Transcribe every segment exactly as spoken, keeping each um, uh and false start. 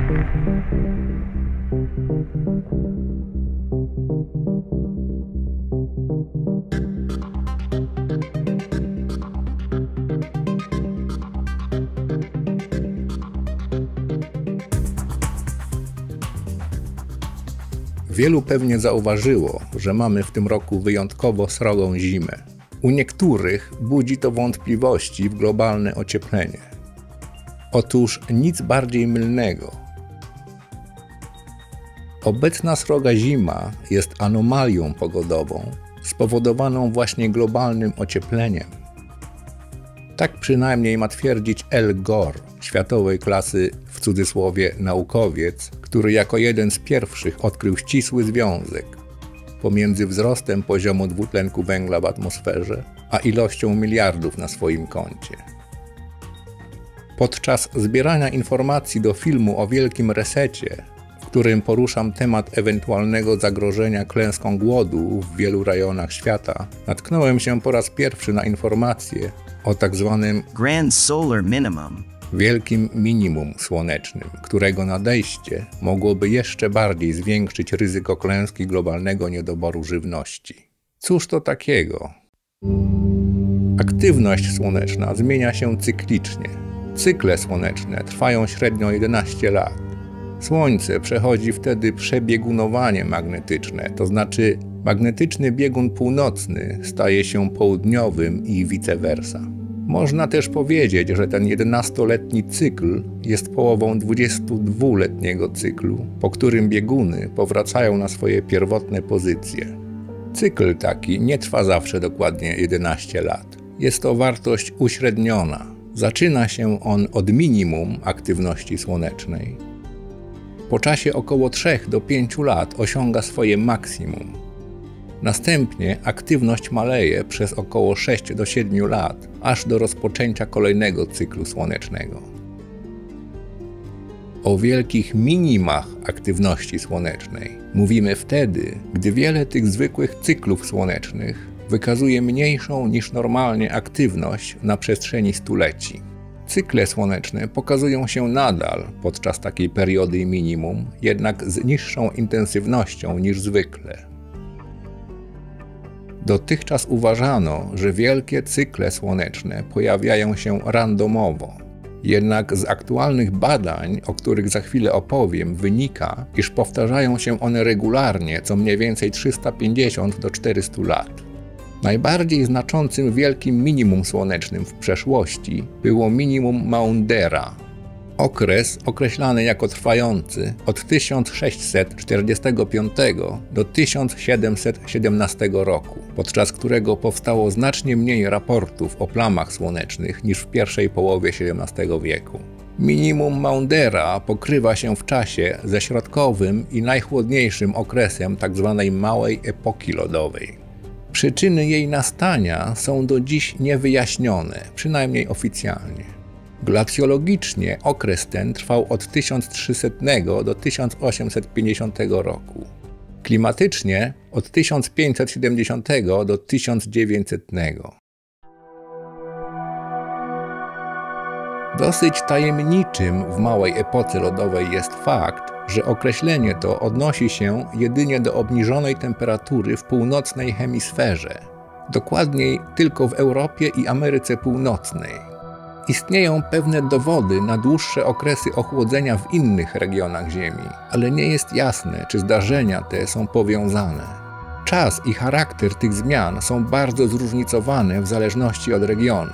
Wielu pewnie zauważyło, że mamy w tym roku wyjątkowo srogą zimę. U niektórych budzi to wątpliwości w globalne ocieplenie. Otóż nic bardziej mylnego. Obecna sroga zima jest anomalią pogodową spowodowaną właśnie globalnym ociepleniem. Tak przynajmniej ma twierdzić Al Gore, światowej klasy w cudzysłowie naukowiec, który jako jeden z pierwszych odkrył ścisły związek pomiędzy wzrostem poziomu dwutlenku węgla w atmosferze a ilością miliardów na swoim koncie. Podczas zbierania informacji do filmu o Wielkim Resecie, w którym poruszam temat ewentualnego zagrożenia klęską głodu w wielu rejonach świata, natknąłem się po raz pierwszy na informacje o tak zwanym Grand Solar Minimum, wielkim minimum słonecznym, którego nadejście mogłoby jeszcze bardziej zwiększyć ryzyko klęski globalnego niedoboru żywności. Cóż to takiego? Aktywność słoneczna zmienia się cyklicznie. Cykle słoneczne trwają średnio jedenaście lat. Słońce przechodzi wtedy przebiegunowanie magnetyczne, to znaczy magnetyczny biegun północny staje się południowym i vice versa. Można też powiedzieć, że ten jedenastoletni cykl jest połową dwudziestodwuletniego cyklu, po którym bieguny powracają na swoje pierwotne pozycje. Cykl taki nie trwa zawsze dokładnie jedenaście lat. Jest to wartość uśredniona. Zaczyna się on od minimum aktywności słonecznej. Po czasie około trzech do pięciu lat osiąga swoje maksimum. Następnie aktywność maleje przez około sześć do siedmiu lat, aż do rozpoczęcia kolejnego cyklu słonecznego. O wielkich minimach aktywności słonecznej mówimy wtedy, gdy wiele tych zwykłych cyklów słonecznych wykazuje mniejszą niż normalnie aktywność na przestrzeni stuleci. Cykle słoneczne pokazują się nadal podczas takiej periody minimum, jednak z niższą intensywnością niż zwykle. Dotychczas uważano, że wielkie cykle słoneczne pojawiają się randomowo. Jednak z aktualnych badań, o których za chwilę opowiem, wynika, iż powtarzają się one regularnie co mniej więcej trzysta pięćdziesiąt do czterystu lat. Najbardziej znaczącym wielkim minimum słonecznym w przeszłości było minimum Maundera. Okres określany jako trwający od tysiąc sześćset czterdziestego piątego do tysiąc siedemset siedemnastego roku, podczas którego powstało znacznie mniej raportów o plamach słonecznych niż w pierwszej połowie siedemnastego wieku. Minimum Maundera pokrywa się w czasie ze środkowym i najchłodniejszym okresem tzw. małej epoki lodowej. Przyczyny jej nastania są do dziś niewyjaśnione, przynajmniej oficjalnie. Glacjologicznie okres ten trwał od tysiąc trzysetnego do tysiąc osiemset pięćdziesiątego roku. Klimatycznie od tysiąc pięćset siedemdziesiątego do tysiąc dziewięćsetnego. Dosyć tajemniczym w małej epoce lodowej jest fakt, że określenie to odnosi się jedynie do obniżonej temperatury w północnej hemisferze, dokładniej tylko w Europie i Ameryce Północnej. Istnieją pewne dowody na dłuższe okresy ochłodzenia w innych regionach Ziemi, ale nie jest jasne, czy zdarzenia te są powiązane. Czas i charakter tych zmian są bardzo zróżnicowane w zależności od regionu.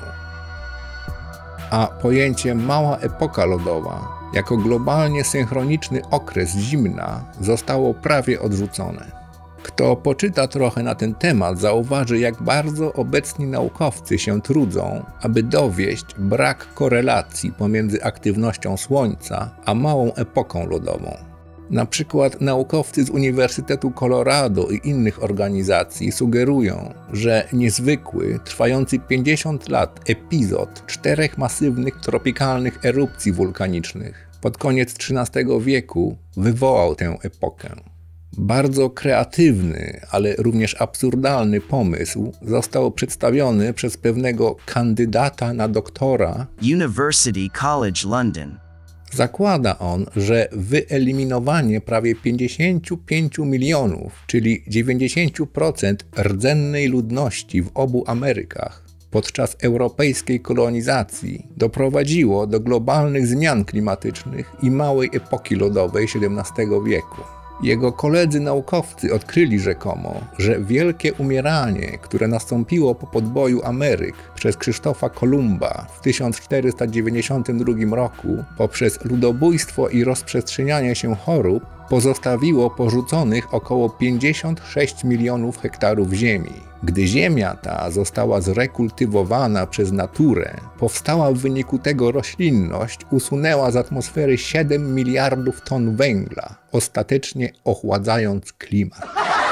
A pojęcie mała epoka lodowa jako globalnie synchroniczny okres zimna zostało prawie odrzucone. Kto poczyta trochę na ten temat, zauważy, jak bardzo obecni naukowcy się trudzą, aby dowieść brak korelacji pomiędzy aktywnością Słońca a małą epoką lodową. Na przykład naukowcy z Uniwersytetu Colorado i innych organizacji sugerują, że niezwykły, trwający pięćdziesiąt lat epizod czterech masywnych tropikalnych erupcji wulkanicznych pod koniec trzynastego wieku wywołał tę epokę. Bardzo kreatywny, ale również absurdalny pomysł został przedstawiony przez pewnego kandydata na doktora University College London, Zakłada on, że wyeliminowanie prawie pięćdziesięciu pięciu milionów, czyli dziewięćdziesiąt procent rdzennej ludności w obu Amerykach podczas europejskiej kolonizacji doprowadziło do globalnych zmian klimatycznych i małej epoki lodowej siedemnastego wieku. Jego koledzy naukowcy odkryli rzekomo, że wielkie umieranie, które nastąpiło po podboju Ameryk przez Krzysztofa Kolumba w tysiąc czterysta dziewięćdziesiątym drugim roku poprzez ludobójstwo i rozprzestrzenianie się chorób, pozostawiło porzuconych około pięćdziesiąt sześć milionów hektarów ziemi. Gdy ziemia ta została zrekultywowana przez naturę, powstała w wyniku tego roślinność usunęła z atmosfery siedem miliardów ton węgla, ostatecznie ochładzając klimat.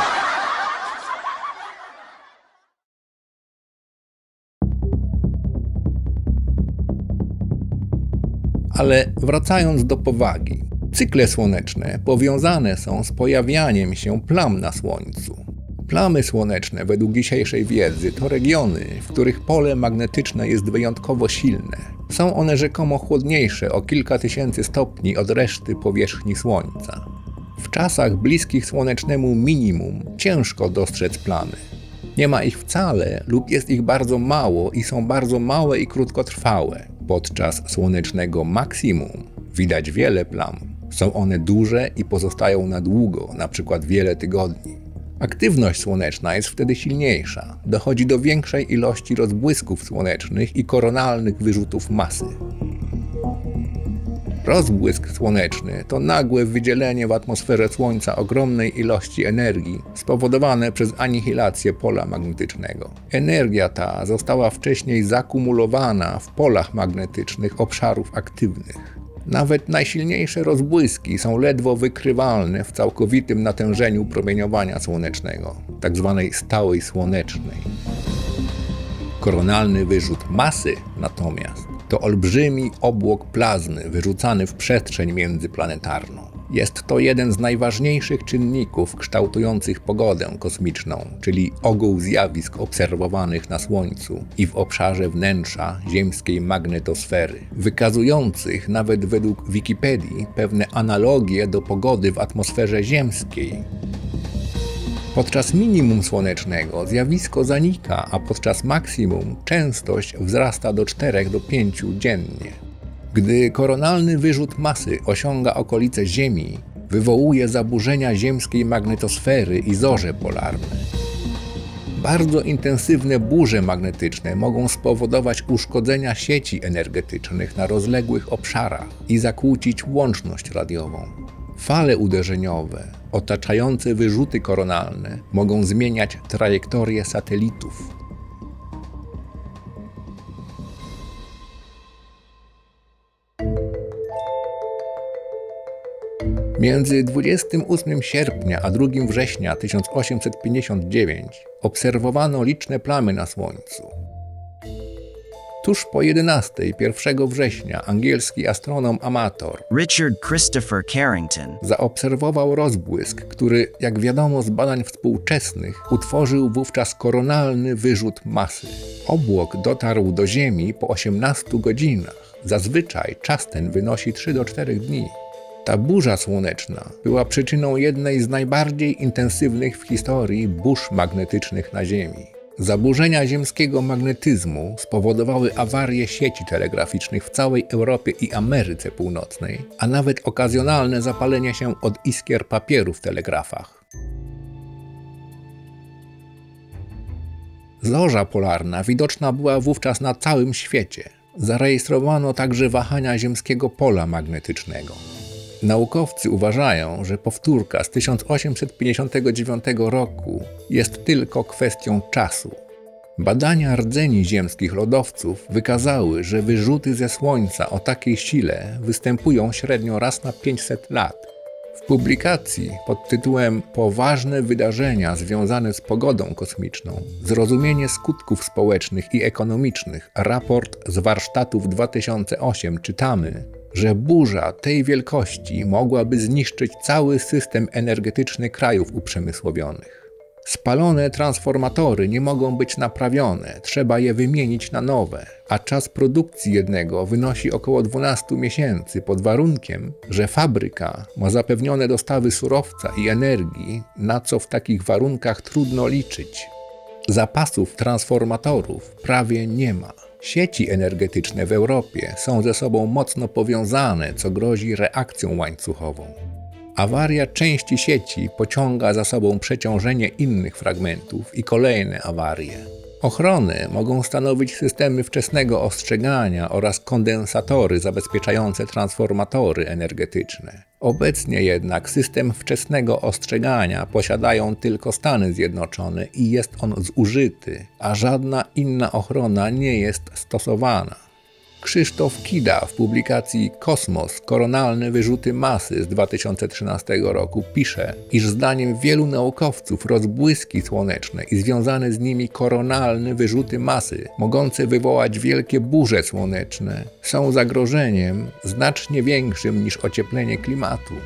Ale wracając do powagi. Cykle słoneczne powiązane są z pojawianiem się plam na Słońcu. Plamy słoneczne według dzisiejszej wiedzy to regiony, w których pole magnetyczne jest wyjątkowo silne. Są one rzekomo chłodniejsze o kilka tysięcy stopni od reszty powierzchni Słońca. W czasach bliskich słonecznemu minimum ciężko dostrzec plamy. Nie ma ich wcale lub jest ich bardzo mało i są bardzo małe i krótkotrwałe. Podczas słonecznego maksimum widać wiele plam. Są one duże i pozostają na długo, na przykład wiele tygodni. Aktywność słoneczna jest wtedy silniejsza. Dochodzi do większej ilości rozbłysków słonecznych i koronalnych wyrzutów masy. Rozbłysk słoneczny to nagłe wydzielenie w atmosferze Słońca ogromnej ilości energii spowodowane przez anihilację pola magnetycznego. Energia ta została wcześniej zakumulowana w polach magnetycznych obszarów aktywnych. Nawet najsilniejsze rozbłyski są ledwo wykrywalne w całkowitym natężeniu promieniowania słonecznego, tzw. stałej słonecznej. Koronalny wyrzut masy natomiast to olbrzymi obłok plazmy wyrzucany w przestrzeń międzyplanetarną. Jest to jeden z najważniejszych czynników kształtujących pogodę kosmiczną, czyli ogół zjawisk obserwowanych na Słońcu i w obszarze wnętrza ziemskiej magnetosfery, wykazujących nawet według Wikipedii pewne analogie do pogody w atmosferze ziemskiej. Podczas minimum słonecznego zjawisko zanika, a podczas maksimum częstość wzrasta do czterech do pięciu dziennie. Gdy koronalny wyrzut masy osiąga okolice Ziemi, wywołuje zaburzenia ziemskiej magnetosfery i zorze polarne. Bardzo intensywne burze magnetyczne mogą spowodować uszkodzenia sieci energetycznych na rozległych obszarach i zakłócić łączność radiową. Fale uderzeniowe otaczające wyrzuty koronalne mogą zmieniać trajektorię satelitów. Między dwudziestym ósmym sierpnia a drugim września tysiąc osiemset pięćdziesiątego dziewiątego obserwowano liczne plamy na Słońcu. Tuż po jedenastej pierwszego września angielski astronom amator Richard Christopher Carrington zaobserwował rozbłysk, który, jak wiadomo z badań współczesnych, utworzył wówczas koronalny wyrzut masy. Obłok dotarł do Ziemi po osiemnastu godzinach. Zazwyczaj czas ten wynosi trzy do czterech dni. Ta burza słoneczna była przyczyną jednej z najbardziej intensywnych w historii burz magnetycznych na Ziemi. Zaburzenia ziemskiego magnetyzmu spowodowały awarię sieci telegraficznych w całej Europie i Ameryce Północnej, a nawet okazjonalne zapalenie się od iskier papieru w telegrafach. Zorza polarna widoczna była wówczas na całym świecie. Zarejestrowano także wahania ziemskiego pola magnetycznego. Naukowcy uważają, że powtórka z tysiąc osiemset pięćdziesiątego dziewiątego roku jest tylko kwestią czasu. Badania rdzeni ziemskich lodowców wykazały, że wyrzuty ze Słońca o takiej sile występują średnio raz na pięćset lat. W publikacji pod tytułem Poważne wydarzenia związane z pogodą kosmiczną, zrozumienie skutków społecznych i ekonomicznych, raport z warsztatów dwa tysiące ósmego czytamy, że burza tej wielkości mogłaby zniszczyć cały system energetyczny krajów uprzemysłowionych. Spalone transformatory nie mogą być naprawione, trzeba je wymienić na nowe, a czas produkcji jednego wynosi około dwanaście miesięcy pod warunkiem, że fabryka ma zapewnione dostawy surowca i energii, na co w takich warunkach trudno liczyć. Zapasów transformatorów prawie nie ma. Sieci energetyczne w Europie są ze sobą mocno powiązane, co grozi reakcją łańcuchową. Awaria części sieci pociąga za sobą przeciążenie innych fragmentów i kolejne awarie. Ochronę mogą stanowić systemy wczesnego ostrzegania oraz kondensatory zabezpieczające transformatory energetyczne. Obecnie jednak system wczesnego ostrzegania posiadają tylko Stany Zjednoczone i jest on zużyty, a żadna inna ochrona nie jest stosowana. Krzysztof Kida w publikacji Kosmos – koronalne wyrzuty masy z dwa tysiące trzynastego roku pisze, iż zdaniem wielu naukowców rozbłyski słoneczne i związane z nimi koronalne wyrzuty masy, mogące wywołać wielkie burze słoneczne, są zagrożeniem znacznie większym niż ocieplenie klimatu.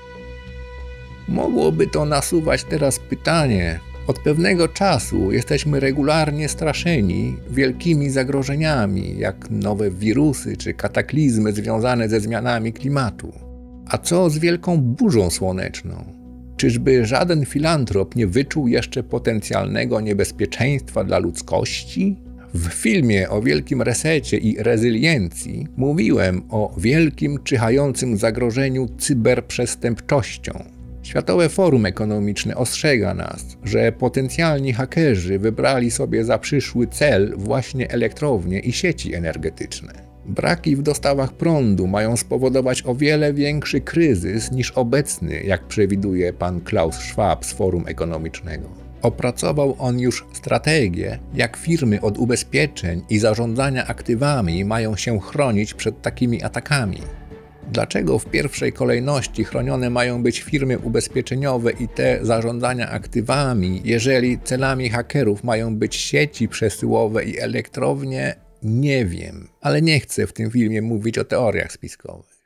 Mogłoby to nasuwać teraz pytanie: od pewnego czasu jesteśmy regularnie straszeni wielkimi zagrożeniami, jak nowe wirusy czy kataklizmy związane ze zmianami klimatu. A co z wielką burzą słoneczną? Czyżby żaden filantrop nie wyczuł jeszcze potencjalnego niebezpieczeństwa dla ludzkości? W filmie o wielkim resecie i rezyliencji mówiłem o wielkim czyhającym zagrożeniu cyberprzestępczością. Światowe Forum Ekonomiczne ostrzega nas, że potencjalni hakerzy wybrali sobie za przyszły cel właśnie elektrownie i sieci energetyczne. Braki w dostawach prądu mają spowodować o wiele większy kryzys niż obecny, jak przewiduje pan Klaus Schwab z Forum Ekonomicznego. Opracował on już strategię, jak firmy od ubezpieczeń i zarządzania aktywami mają się chronić przed takimi atakami. Dlaczego w pierwszej kolejności chronione mają być firmy ubezpieczeniowe i te zarządzania aktywami, jeżeli celami hakerów mają być sieci przesyłowe i elektrownie? Nie wiem, ale nie chcę w tym filmie mówić o teoriach spiskowych.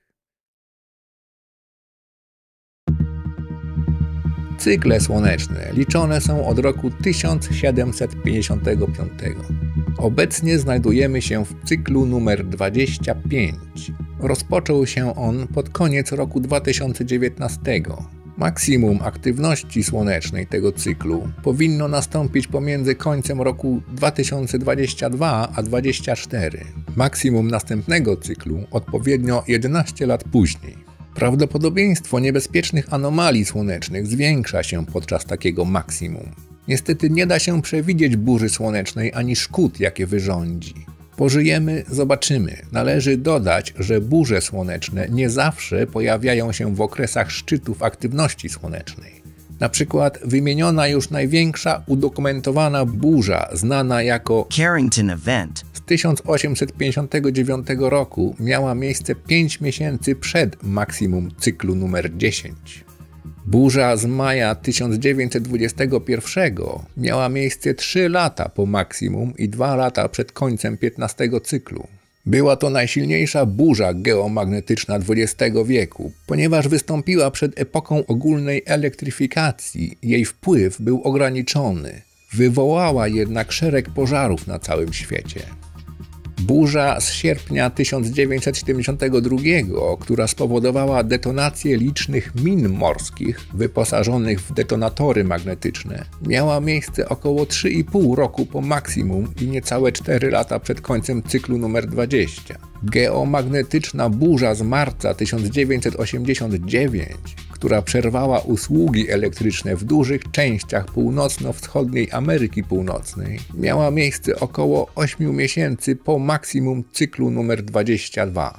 Cykle słoneczne liczone są od roku tysiąc siedemset pięćdziesiątego piątego. Obecnie znajdujemy się w cyklu numer dwadzieścia pięć. Rozpoczął się on pod koniec roku dwa tysiące dziewiętnastego. Maksimum aktywności słonecznej tego cyklu powinno nastąpić pomiędzy końcem roku dwa tysiące dwudziestego drugiego a dwa tysiące dwudziestego czwartego. Maksimum następnego cyklu odpowiednio jedenaście lat później. Prawdopodobieństwo niebezpiecznych anomalii słonecznych zwiększa się podczas takiego maksimum. Niestety nie da się przewidzieć burzy słonecznej ani szkód, jakie wyrządzi. Pożyjemy, zobaczymy. Należy dodać, że burze słoneczne nie zawsze pojawiają się w okresach szczytów aktywności słonecznej. Na przykład wymieniona już największa udokumentowana burza, znana jako Carrington Event, z tysiąc osiemset pięćdziesiątego dziewiątego roku miała miejsce pięć miesięcy przed maksimum cyklu numer dziesięć. Burza z maja tysiąc dziewięćset dwudziestego pierwszego miała miejsce trzy lata po maksimum i dwa lata przed końcem piętnastego cyklu. Była to najsilniejsza burza geomagnetyczna dwudziestego wieku, ponieważ wystąpiła przed epoką ogólnej elektryfikacji, jej wpływ był ograniczony. Wywołała jednak szereg pożarów na całym świecie. Burza z sierpnia tysiąc dziewięćset siedemdziesiątego drugiego, która spowodowała detonację licznych min morskich wyposażonych w detonatory magnetyczne, miała miejsce około trzy i pół roku po maksimum i niecałe cztery lata przed końcem cyklu numer dwadzieścia. Geomagnetyczna burza z marca tysiąc dziewięćset osiemdziesiątego dziewiątego, która przerwała usługi elektryczne w dużych częściach północno-wschodniej Ameryki Północnej, miała miejsce około ośmiu miesięcy po maksimum cyklu numer dwadzieścia dwa.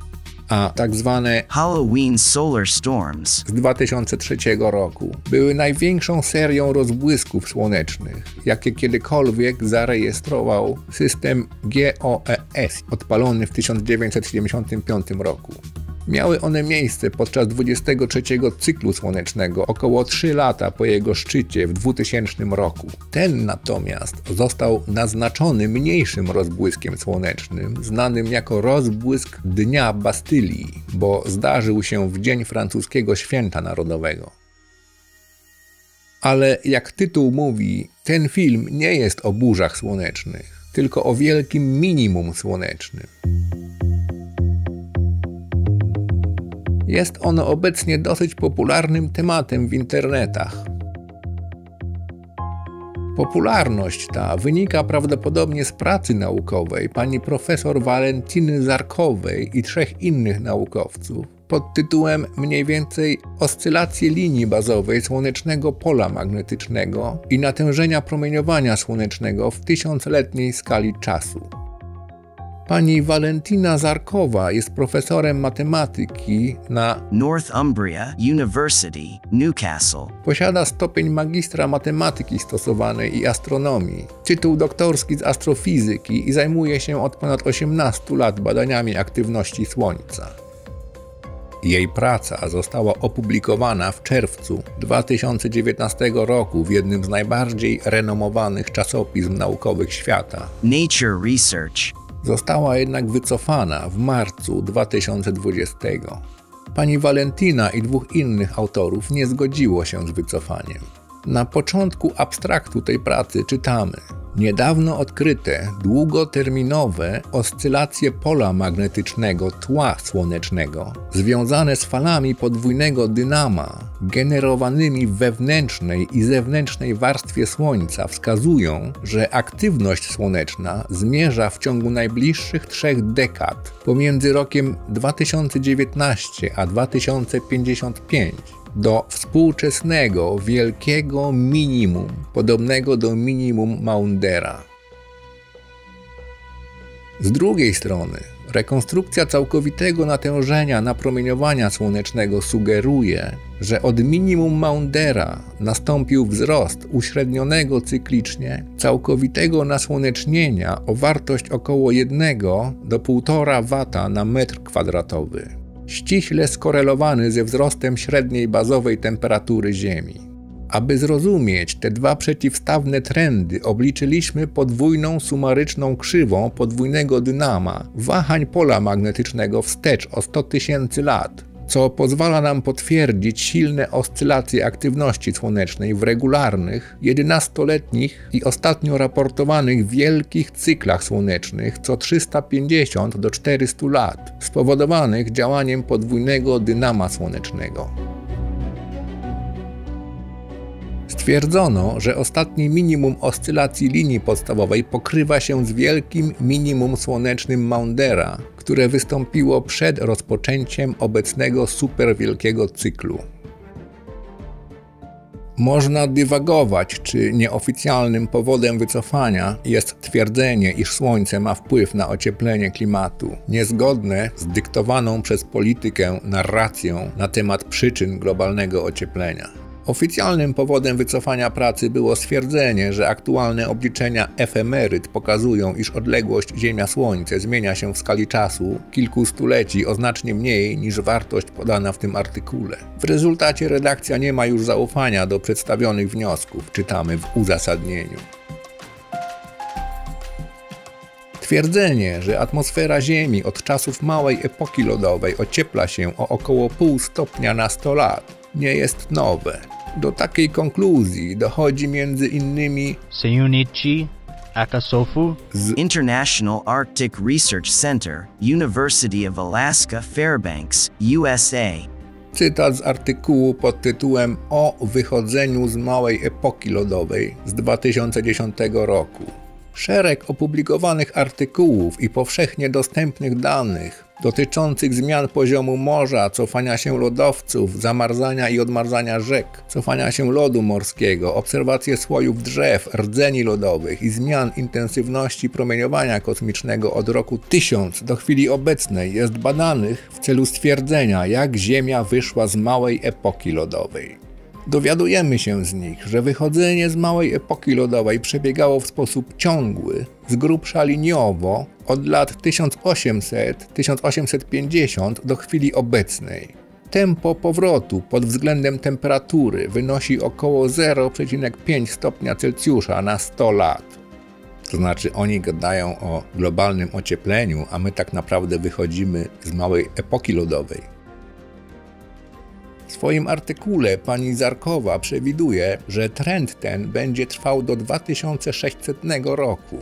A tak zwane Halloween Solar Storms z dwa tysiące trzeciego roku były największą serią rozbłysków słonecznych, jakie kiedykolwiek zarejestrował system G O E S odpalony w tysiąc dziewięćset siedemdziesiątym piątym roku. Miały one miejsce podczas dwudziestego trzeciego cyklu słonecznego, około trzy lata po jego szczycie w dwutysięcznym roku. Ten natomiast został naznaczony mniejszym rozbłyskiem słonecznym, znanym jako rozbłysk Dnia Bastylii, bo zdarzył się w dzień francuskiego święta narodowego. Ale jak tytuł mówi, ten film nie jest o burzach słonecznych, tylko o wielkim minimum słonecznym. Jest ono obecnie dosyć popularnym tematem w internetach. Popularność ta wynika prawdopodobnie z pracy naukowej pani profesor Walentiny Zarkowej i trzech innych naukowców pod tytułem mniej więcej oscylacje linii bazowej słonecznego pola magnetycznego i natężenia promieniowania słonecznego w tysiącletniej skali czasu. Pani Walentina Zarkowa jest profesorem matematyki na Northumbria University, Newcastle. Posiada stopień magistra matematyki stosowanej i astronomii, tytuł doktorski z astrofizyki i zajmuje się od ponad osiemnastu lat badaniami aktywności Słońca. Jej praca została opublikowana w czerwcu dwa tysiące dziewiętnastego roku w jednym z najbardziej renomowanych czasopism naukowych świata. Nature Research. Została jednak wycofana w marcu dwa tysiące dwudziestego. Pani Walentina i dwóch innych autorów nie zgodziło się z wycofaniem. Na początku abstraktu tej pracy czytamy: niedawno odkryte długoterminowe oscylacje pola magnetycznego tła słonecznego związane z falami podwójnego dynama generowanymi w wewnętrznej i zewnętrznej warstwie Słońca wskazują, że aktywność słoneczna zmierza w ciągu najbliższych trzech dekad pomiędzy rokiem dwa tysiące dziewiętnastym a dwa tysiące pięćdziesiątym piątym do współczesnego wielkiego minimum, podobnego do minimum Maundera. Z drugiej strony, rekonstrukcja całkowitego natężenia napromieniowania słonecznego sugeruje, że od minimum Maundera nastąpił wzrost uśrednionego cyklicznie całkowitego nasłonecznienia o wartość około jednego do półtora wata na metr kwadratowy, ściśle skorelowany ze wzrostem średniej bazowej temperatury Ziemi. Aby zrozumieć te dwa przeciwstawne trendy, obliczyliśmy podwójną sumaryczną krzywą podwójnego dynama wahań pola magnetycznego wstecz o sto tysięcy lat, co pozwala nam potwierdzić silne oscylacje aktywności słonecznej w regularnych, jedenastoletnich i ostatnio raportowanych wielkich cyklach słonecznych co trzysta pięćdziesiąt do czterystu lat, spowodowanych działaniem podwójnego dynama słonecznego. Stwierdzono, że ostatnie minimum oscylacji linii podstawowej pokrywa się z wielkim minimum słonecznym Maundera, które wystąpiło przed rozpoczęciem obecnego superwielkiego cyklu. Można dywagować, czy nieoficjalnym powodem wycofania jest twierdzenie, iż Słońce ma wpływ na ocieplenie klimatu, niezgodne z dyktowaną przez politykę narracją na temat przyczyn globalnego ocieplenia. Oficjalnym powodem wycofania pracy było stwierdzenie, że aktualne obliczenia efemeryt pokazują, iż odległość Ziemia-Słońce zmienia się w skali czasu kilku stuleci o znacznie mniej niż wartość podana w tym artykule. W rezultacie redakcja nie ma już zaufania do przedstawionych wniosków, czytamy w uzasadnieniu. Twierdzenie, że atmosfera Ziemi od czasów małej epoki lodowej ociepla się o około pół stopnia na sto lat, nie jest nowe. Do takiej konkluzji dochodzi między innymi Seunichi Akasofu z International Arctic Research Center, University of Alaska Fairbanks, U S A. cytat z artykułu pod tytułem O wychodzeniu z małej epoki lodowej z dwa tysiące dziesiątego roku. Szereg opublikowanych artykułów i powszechnie dostępnych danych dotyczących zmian poziomu morza, cofania się lodowców, zamarzania i odmarzania rzek, cofania się lodu morskiego, obserwacje słojów drzew, rdzeni lodowych i zmian intensywności promieniowania kosmicznego od roku tysiąc do chwili obecnej jest badanych w celu stwierdzenia, jak Ziemia wyszła z małej epoki lodowej. Dowiadujemy się z nich, że wychodzenie z małej epoki lodowej przebiegało w sposób ciągły, z grubsza liniowo, od lat tysiąc osiemset do tysiąc osiemset pięćdziesiątego do chwili obecnej. Tempo powrotu pod względem temperatury wynosi około zero przecinek pięć stopnia Celsjusza na sto lat. To znaczy oni gadają o globalnym ociepleniu, a my tak naprawdę wychodzimy z małej epoki lodowej. W swoim artykule pani Zarkowa przewiduje, że trend ten będzie trwał do dwa tysiące sześćsetnego roku.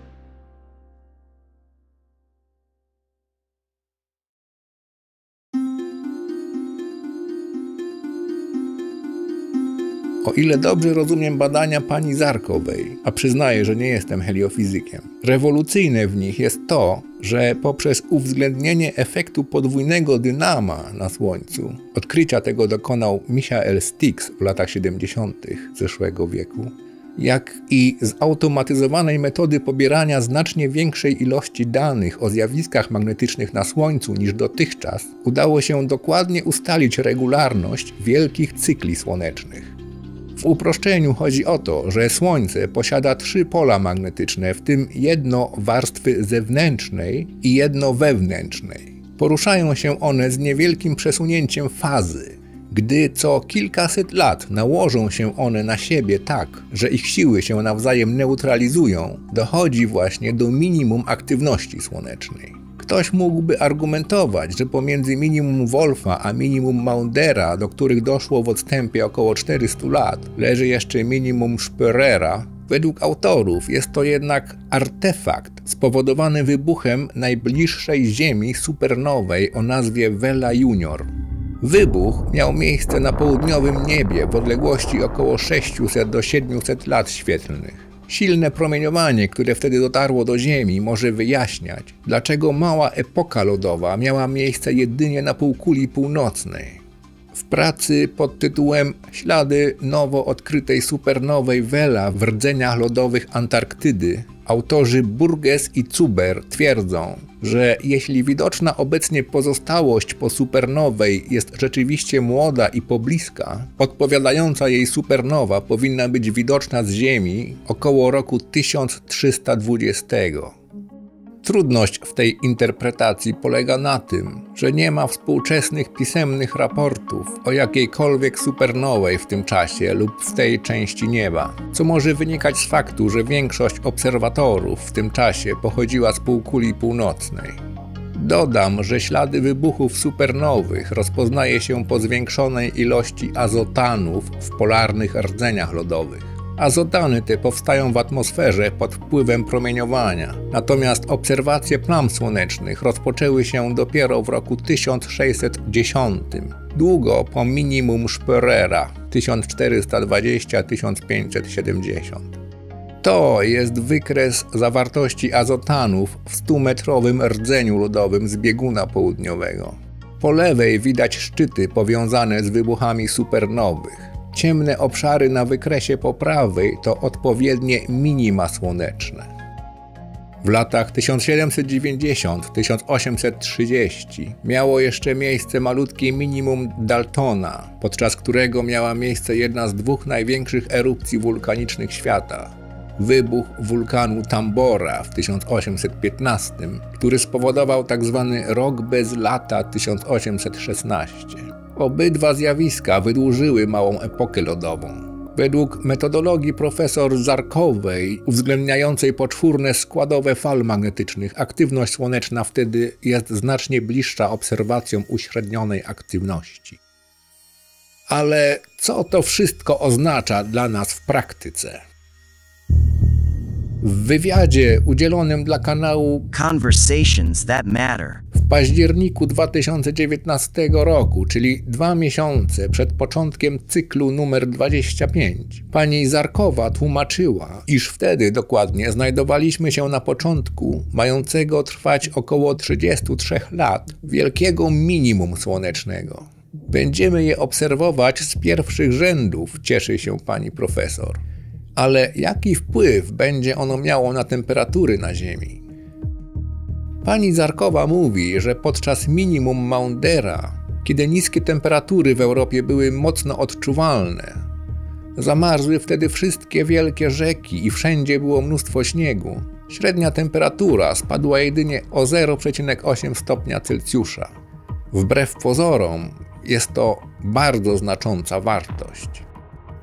O ile dobrze rozumiem badania pani Zarkowej, a przyznaję, że nie jestem heliofizykiem, rewolucyjne w nich jest to, że poprzez uwzględnienie efektu podwójnego dynama na Słońcu, odkrycia tego dokonał Michael Stix w latach siedemdziesiątych zeszłego wieku, jak i zautomatyzowanej metody pobierania znacznie większej ilości danych o zjawiskach magnetycznych na Słońcu niż dotychczas, udało się dokładnie ustalić regularność wielkich cykli słonecznych. W uproszczeniu chodzi o to, że Słońce posiada trzy pola magnetyczne, w tym jedno warstwy zewnętrznej i jedno wewnętrznej. Poruszają się one z niewielkim przesunięciem fazy. Gdy co kilkaset lat nałożą się one na siebie tak, że ich siły się nawzajem neutralizują, dochodzi właśnie do minimum aktywności słonecznej. Ktoś mógłby argumentować, że pomiędzy minimum Wolfa a minimum Maundera, do których doszło w odstępie około czterystu lat, leży jeszcze minimum Spörera. Według autorów jest to jednak artefakt spowodowany wybuchem najbliższej Ziemi supernowej o nazwie Vela Junior. Wybuch miał miejsce na południowym niebie w odległości około sześciuset do siedmiuset lat świetlnych. Silne promieniowanie, które wtedy dotarło do Ziemi, może wyjaśniać, dlaczego mała epoka lodowa miała miejsce jedynie na półkuli północnej. W pracy pod tytułem Ślady nowo odkrytej supernowej Vela w rdzeniach lodowych Antarktydy autorzy Burgess i Zuber twierdzą, że jeśli widoczna obecnie pozostałość po supernowej jest rzeczywiście młoda i pobliska, odpowiadająca jej supernowa powinna być widoczna z Ziemi około roku tysiąc trzysta dwudziestego. Trudność w tej interpretacji polega na tym, że nie ma współczesnych pisemnych raportów o jakiejkolwiek supernowej w tym czasie lub w tej części nieba, co może wynikać z faktu, że większość obserwatorów w tym czasie pochodziła z półkuli północnej. Dodam, że ślady wybuchów supernowych rozpoznaje się po zwiększonej ilości azotanów w polarnych rdzeniach lodowych. Azotany te powstają w atmosferze pod wpływem promieniowania, natomiast obserwacje plam słonecznych rozpoczęły się dopiero w roku tysiąc sześćset dziesiątym, długo po minimum Spörera tysiąc czterysta dwadzieścia do tysiąc pięćset siedemdziesiąt. To jest wykres zawartości azotanów w stumetrowym rdzeniu lodowym z bieguna południowego. Po lewej widać szczyty powiązane z wybuchami supernowych. Ciemne obszary na wykresie po prawej to odpowiednie minima słoneczne. W latach tysiąc siedemset dziewięćdziesiątym do tysiąc osiemset trzydziestego miało jeszcze miejsce malutkie minimum Daltona, podczas którego miała miejsce jedna z dwóch największych erupcji wulkanicznych świata. Wybuch wulkanu Tambora w tysiąc osiemset piętnastym, który spowodował tzw. rok bez lata tysiąc osiemset szesnastego. Obydwa zjawiska wydłużyły małą epokę lodową. Według metodologii profesor Zarkowej, uwzględniającej poczwórne składowe fal magnetycznych, aktywność słoneczna wtedy jest znacznie bliższa obserwacjom uśrednionej aktywności. Ale co to wszystko oznacza dla nas w praktyce? W wywiadzie udzielonym dla kanału Conversations That Matter w październiku dwa tysiące dziewiętnastego roku, czyli dwa miesiące przed początkiem cyklu numer dwadzieścia pięć, pani Zarkowa tłumaczyła, iż wtedy dokładnie znajdowaliśmy się na początku mającego trwać około trzydziestu trzech lat wielkiego minimum słonecznego. Będziemy je obserwować z pierwszych rzędów, cieszy się pani profesor. Ale jaki wpływ będzie ono miało na temperatury na Ziemi? Pani Zarkowa mówi, że podczas minimum Maundera, kiedy niskie temperatury w Europie były mocno odczuwalne, zamarzły wtedy wszystkie wielkie rzeki i wszędzie było mnóstwo śniegu. Średnia temperatura spadła jedynie o zero przecinek osiem stopnia Celsjusza. Wbrew pozorom jest to bardzo znacząca wartość.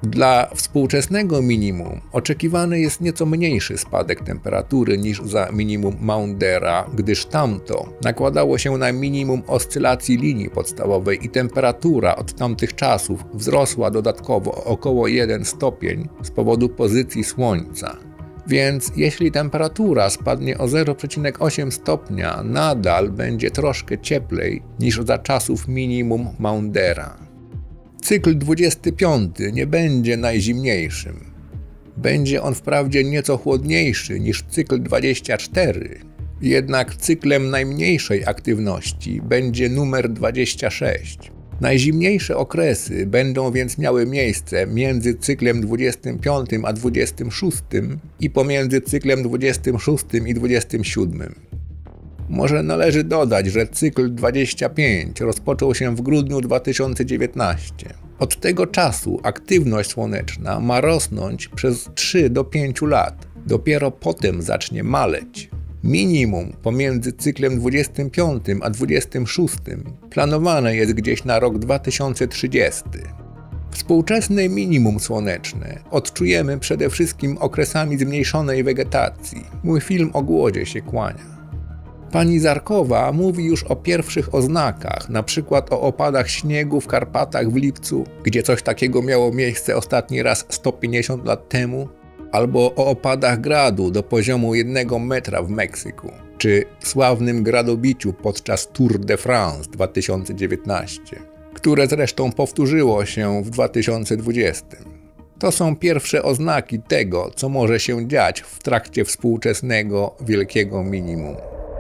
Dla współczesnego minimum oczekiwany jest nieco mniejszy spadek temperatury niż za minimum Maundera, gdyż tamto nakładało się na minimum oscylacji linii podstawowej i temperatura od tamtych czasów wzrosła dodatkowo o około jeden stopień z powodu pozycji Słońca. Więc jeśli temperatura spadnie o zero przecinek osiem stopnia, nadal będzie troszkę cieplej niż za czasów minimum Maundera. Cykl dwudziesty piąty nie będzie najzimniejszym. Będzie on wprawdzie nieco chłodniejszy niż cykl dwadzieścia cztery, jednak cyklem najmniejszej aktywności będzie numer dwadzieścia sześć. Najzimniejsze okresy będą więc miały miejsce między cyklem dwudziestym piątym a dwudziestym szóstym i pomiędzy cyklem dwudziestym szóstym i dwudziestym siódmym. Może należy dodać, że cykl dwadzieścia pięć rozpoczął się w grudniu dwa tysiące dziewiętnastego. Od tego czasu aktywność słoneczna ma rosnąć przez trzy do pięciu lat. Dopiero potem zacznie maleć. Minimum pomiędzy cyklem dwudziestym piątym a dwudziestym szóstym planowane jest gdzieś na rok dwa tysiące trzydziesty. Współczesne minimum słoneczne odczujemy przede wszystkim okresami zmniejszonej wegetacji. Mój film o głodzie się kłania. Pani Zarkowa mówi już o pierwszych oznakach, na przykład o opadach śniegu w Karpatach w lipcu, gdzie coś takiego miało miejsce ostatni raz sto pięćdziesiąt lat temu, albo o opadach gradu do poziomu jednego metra w Meksyku, czy sławnym gradobiciu podczas Tour de France dwa tysiące dziewiętnastego, które zresztą powtórzyło się w dwa tysiące dwudziestym. To są pierwsze oznaki tego, co może się dziać w trakcie współczesnego wielkiego minimum.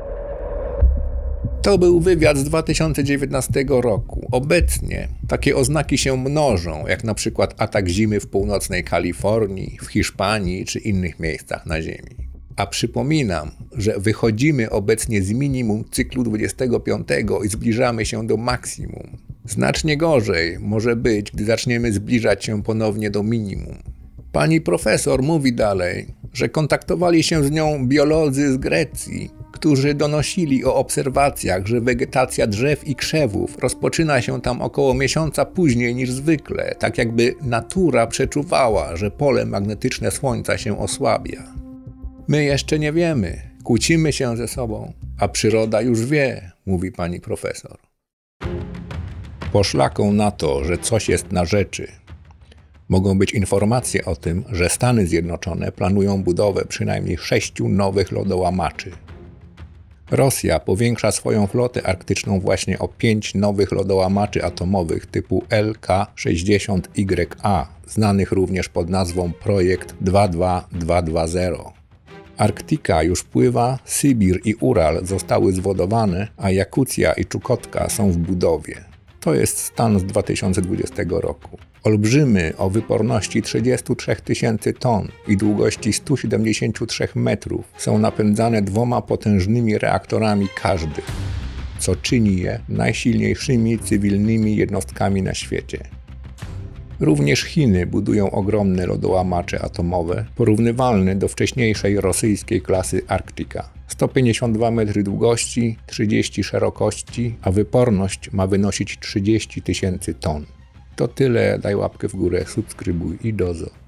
To był wywiad z dwa tysiące dziewiętnastego roku. Obecnie takie oznaki się mnożą, jak na przykład atak zimy w północnej Kalifornii, w Hiszpanii czy innych miejscach na Ziemi. A przypominam, że wychodzimy obecnie z minimum cyklu dwudziestego piątego i zbliżamy się do maksimum. Znacznie gorzej może być, gdy zaczniemy zbliżać się ponownie do minimum. Pani profesor mówi dalej, że kontaktowali się z nią biolodzy z Grecji, którzy donosili o obserwacjach, że wegetacja drzew i krzewów rozpoczyna się tam około miesiąca później niż zwykle, tak jakby natura przeczuwała, że pole magnetyczne Słońca się osłabia. My jeszcze nie wiemy, kłócimy się ze sobą, a przyroda już wie, mówi pani profesor. Poszlaką na to, że coś jest na rzeczy, mogą być informacje o tym, że Stany Zjednoczone planują budowę przynajmniej sześciu nowych lodołamaczy. Rosja powiększa swoją flotę arktyczną właśnie o pięć nowych lodołamaczy atomowych typu L K sześćdziesiąt Y A, znanych również pod nazwą Projekt dwa dwa dwa dwa zero. Arktyka już pływa, Sybir i Ural zostały zwodowane, a Jakucja i Czukotka są w budowie. To jest stan z dwa tysiące dwudziestego roku. Olbrzymy o wyporności trzydzieści trzy tysięcy ton i długości sto siedemdziesiąt trzy metrów są napędzane dwoma potężnymi reaktorami każdy, co czyni je najsilniejszymi cywilnymi jednostkami na świecie. Również Chiny budują ogromne lodołamacze atomowe, porównywalne do wcześniejszej rosyjskiej klasy Arktyka. sto pięćdziesiąt dwa metry długości, trzydzieści szerokości, a wyporność ma wynosić trzydzieści tysięcy ton. To tyle, daj łapkę w górę, subskrybuj i dozo.